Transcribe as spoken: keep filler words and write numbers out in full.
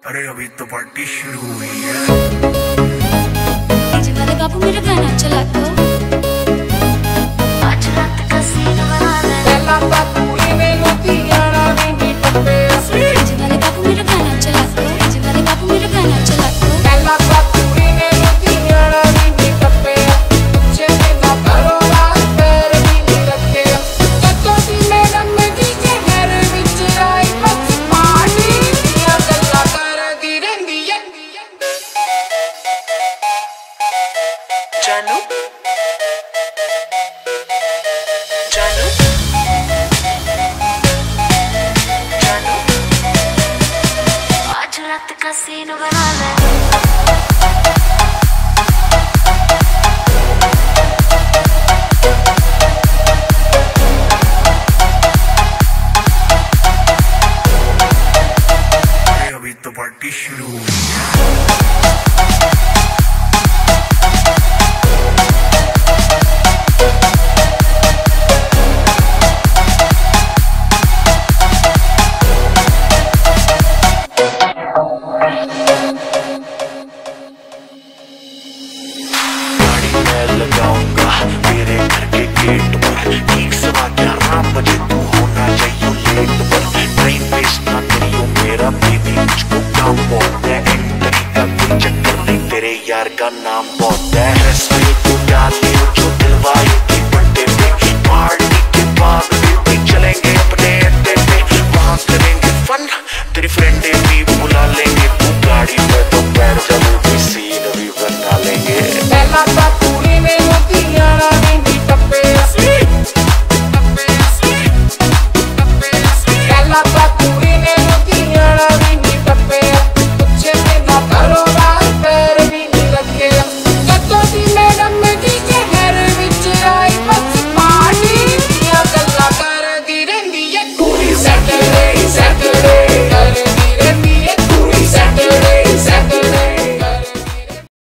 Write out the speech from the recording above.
अरे अभी तो पार्टी शुरू हुई है। डीजे वाले बाबू मेरा गाना चला दो। आज रात का सीन बना ले। पहला पातुली में मोतियाना बिंदी पप्पे। डीजे वाले बाबू मेरा गाना चला दो। डीजे वाले बाबू मेरा गाना चला दो। पहला पातुली में मोतियाना बिंदी पप्पे। चले ना करो बात पैर भी नहीं रखे। तो दी मैडम में डीजे हर विच आई बस पार्टी दिया गल्ला कर दी रंदी है। जानू जानू जानू आज रात का सीन बना ले। अभी तो पार्टी शुरू हुई है। लगाऊंगा मेरे घर के गेट पर ठीक सवा ग्यारह बजे तू होना चाहिए लेट पर। टाइम वेस्ट ना करियो मेरा बेबी, मुझको काम बहुत है। एक तरीका कोई चक्कर नहीं, तेरे यार का नाम बहुत है।